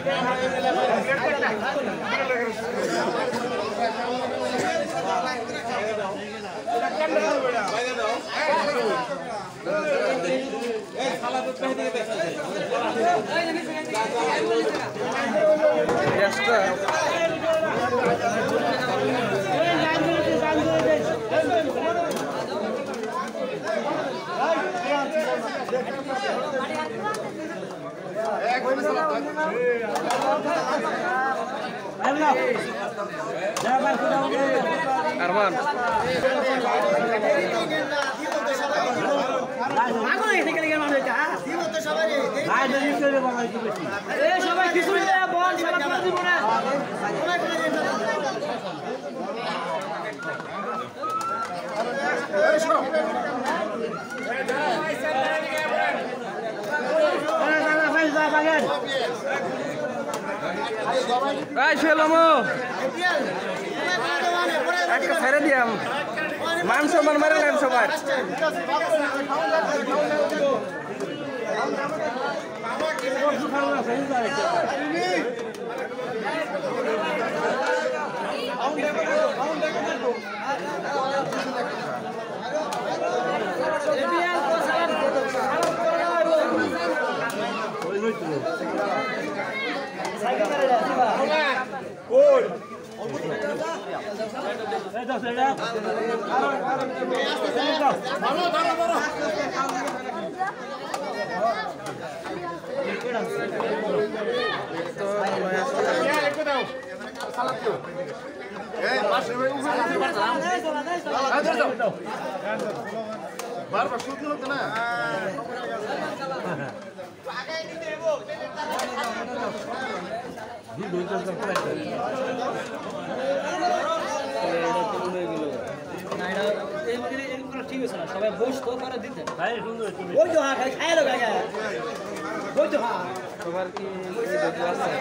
Arman. Ay, Shelomo. Aku saya diam. Manso marmaran sobat. ঠিক আছে না সবাই বসতো করে দিতেন ভাই সুন্দর ওই তো হ্যাঁ খাই লো গায় ওই তো হ্যাঁ সবার কি ভিডিও আছে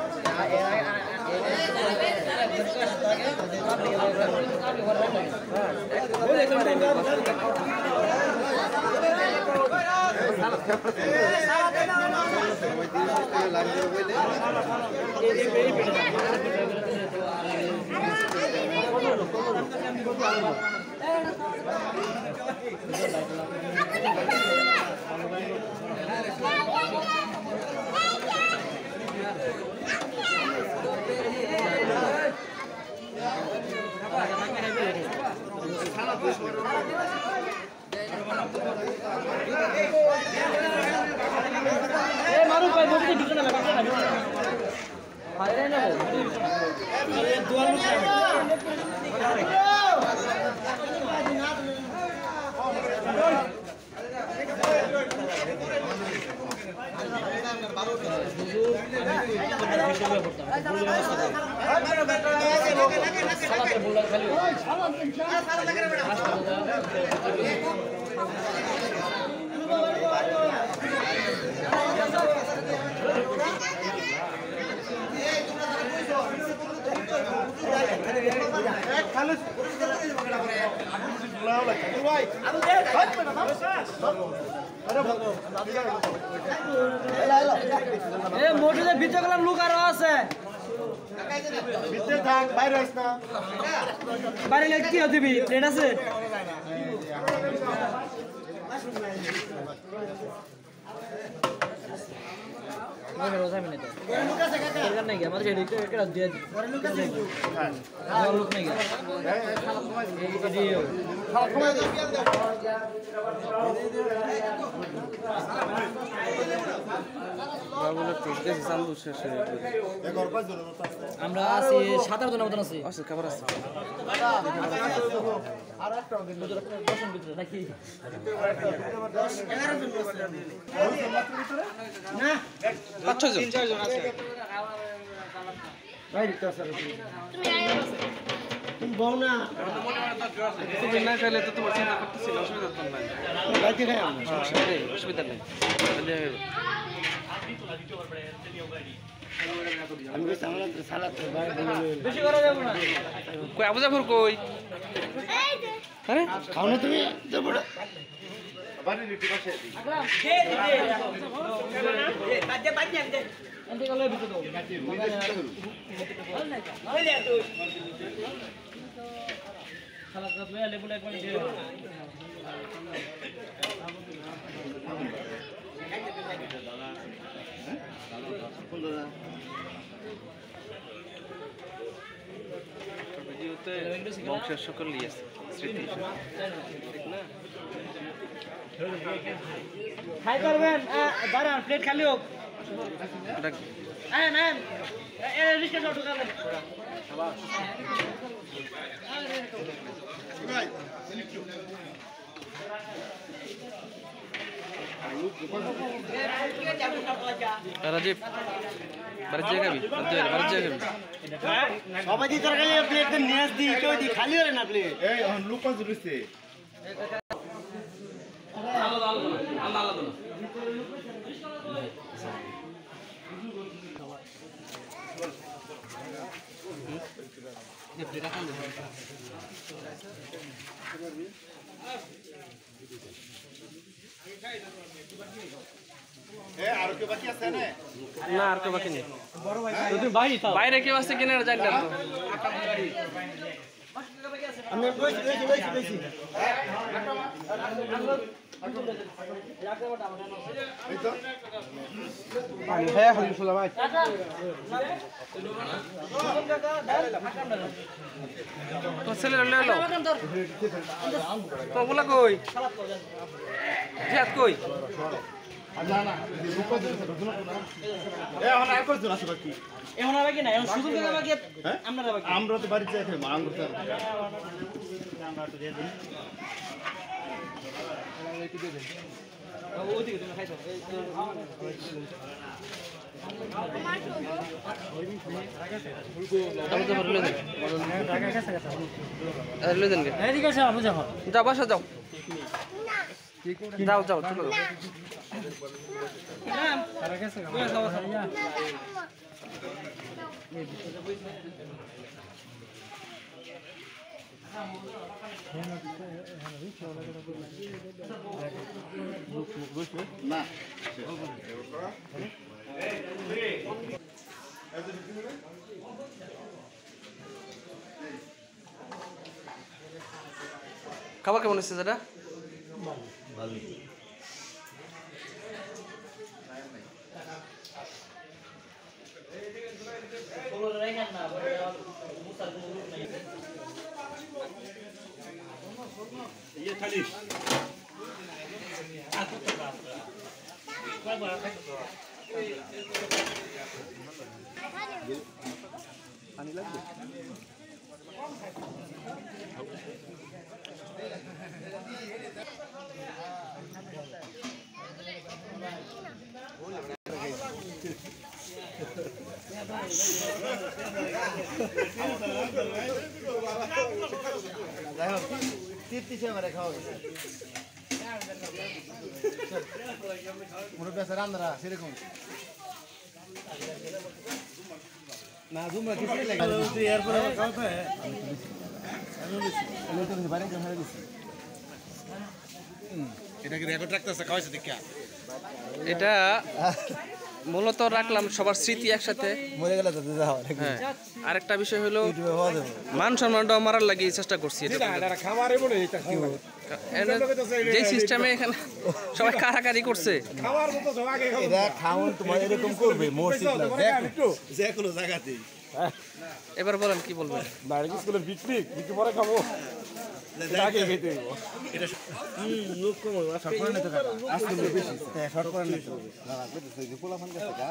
मारू भाई मोटी डिवीजन में लगा ना हाय ना ये दो लोग मोटे ভিতরে গেলাম লোক আরো আছে ভিতরে থাক বাইরে আস না বাইরে গেলে কি দিবি প্লেট আছে मैं रोजा में नहीं था लोग कैसे काका नहीं गया मतलब ये केड़ा दिया लोग कैसे हां लोग नहीं गया ये বাবুলে প্রজেক্ট চালু শেষ হয়ে গেল একবার পাঁচ জন আমরা আছি 7 জন মতন আছি আচ্ছা খবর আছে আর একটা দিন নজর রাখতে 10 জন ভিতরে নাকি 10 11 জন আছে না 5 জন 3 4 জন আছে ভাই রিক্তা স্যার তুমি তুমি বল না তুমি না খেলে তো তোমার চিন্তা করতেছিল অসুবিধা তো নাই বাইতে খাই আমরা অসুবিধা নেই আমি কই সামনে সালাত বেশি করা যাবে না কই আবু জাফর কই আরে খাও না তুমি জবড় বাড়ি লিটি পাশে দি খেয়ে দিতে এ বাজে বাজে ভিডিওতে বংশের সকল আছে স্মৃতি ঠিক না খাই করবেন দাঁড়ান প্লেট খালি হোক আয় না রিস্কে যাও ঢুকাবেন রাজীব বাড়ির জায়গাবি সবাই দি তরকারি প্লেট নিয়ে আসদি কেউ দি খালি হরে না প্লেট এই লোক কত রইছে আর কেউ বাকি আছে না না আর কেউ বাকি নেই বাইরে কেউ আছে কিনা জানলাম তো আমি কইছি পানি খায়া খালি শুলা ভাই তো ছেলে লয়ে লো তো বলা কই জিয়াত কই না না লোক কত রইছে বুঝলো না এখন আর কত আছে বাকি এখন আর বাকি না এখন শুধু করে বাকি আপনারা বাকি আমরা তো বাড়ি যাই খাই মাং করতে আমরা তো দিয়ে দিন ওদিকে তুমি খাইছো যাও বাসা যাও যাও যাও চলো না খাবার কেমন হচ্ছে দাদা ভালো ये खाली पानी লাগবে দেখো 30 করে খাও মোর বেচারা আমরা সেরকম না জুমরা কিছু লাগে তুই এরপর খাও তো আমি তো বাইরে গিয়ে ফেলে দিছি এটা কি রেকর্ড রাখতেছে খাওয়াইছে দেখা এটা মূলত রাখলাম সবার স্মৃতি একসাথে মরে গেলে তো যাও হ্যাঁ আরেকটা বিষয় হলো মান সম্মানটাও মারার লাগি চেষ্টা করছি খাবারে বলে এটা কি যে সিস্টেমে এখানে সবাই কারাকারি করছে খাবার মতো সব আগে খাও এটা খাওন তোমার এরকম করবে মসজিদ না দেখো যে কোনো জায়গাতেই এবার বলেন কি বলবেন বাইরে স্কুলের পিকনিক একটু পরে খাবো আগে খেতে হইব এটা লোক কম শর্ট করে নিতে টাকা আজকে বেশি হ্যাঁ শর্ট করে নিতে হবে দাদা কইতেছে যে পোলাফান কাছে গা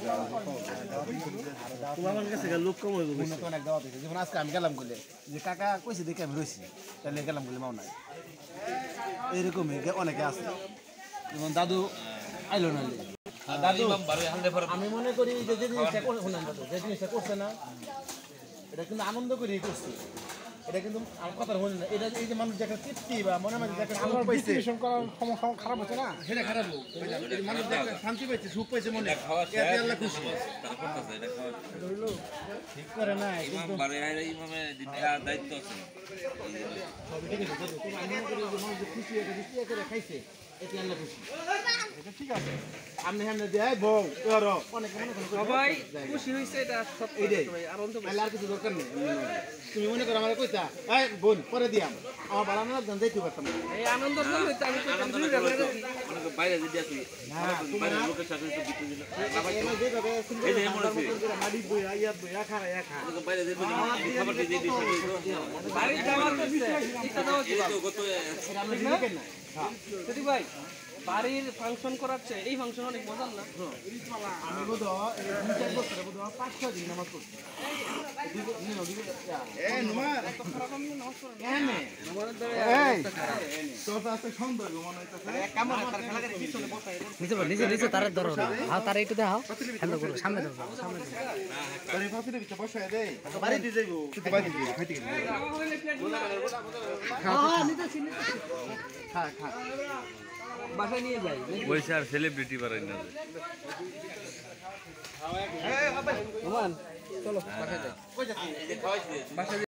পোলাফান কাছে গা লোক কম হইব মনে তো অনেক দাওয়াত হইছে যেমন আজকে আমি গেলাম বলে যে কাকা কইছে দেখে আমি রইছি তাহলে গেলাম বলে মাও নাই এরকমই অনেকে আছে যেমন দাদু আইলো না দাদু আমি মনে করি যে জিনিসটা করছে না দাদু যে জিনিসটা করছে না এটা কিন্তু আনন্দ করে করছে এটা কিন্তু আমার কথা হল না এটা এই যে মানুষ একটা তৃপ্তি বা মনে মনে একটা সুখ পাইছে বিশ্লেষণ করার সমস্যা খারাপ হচ্ছে না সেটা খারাপ হোক এই মানুষ একটা শান্তি পাইছে সুখ পাইছে মনে এতে আল্লাহ খুশি তারা করতেছে এটা খাওয়া ঠিক করে না ইমাম বারে আইলে ইমামে দায়িত্ব আছে ঠিক আছে তুমি আমি মনে করি যে মানুষ খুশি এটা খুশি করে খাইছে এটি আল্লাহ খুশি এটা ঠিক আছে আপনি সামনে দেয় বউ ধরো অনেক মনে করেন সবাই খুশি হয়েছে এটা সত্য এইটাই। ভাই আনন্দ তাহলে আর কিছু দরকার নেই তুমি মনে করো আমার কইতা এই বোন পরে দিয়াম আমার বাড়ানো লাগবে যাইতে পারতাম না এই আনন্দের জন্য তো আমি তো আনন্দ কন্টিনিউ লাগলো করে তো। অনেক বাইরে যদি আসি বাইরে লোকের সাথে একটু বিক্রি দিল যেভাবে এই যে এমন আছে। মাটি বইয়া ইয়াত বইয়া খা খা অনেক বাইরে দেখবেন খাবার দিয়ে দিয়ে বাড়ির জামাত হচ্ছে এটা দাও এই তো গত আপনি দিবেন না সেটি ভাই বাড়ির ফাংশন করাচ্ছে এই ফাংশন অনেক মজার না আমি বোধ এই 2-4 বছরে বোধ 5-6 দিন নামাজ পড়ছি এই নুমার এনে এই তোর কাছে সুন্দর মনে হইতাছে এক কাম তার খেলার পিছনে বসাই নিচে তার ধরো হাও তার একটু দেখাও হ্যালো করো সামনে ধরো সামনে তার পাশে দিতে বসাই দে বাড়ি দিয়ে যাইবো তুই বাড়ি দিয়ে খাইতে গেলি খা খা বাসায় নিয়ে যাই পয়সা আর সেলিব্রিটি বাড়াই না চলো বাসায় যাই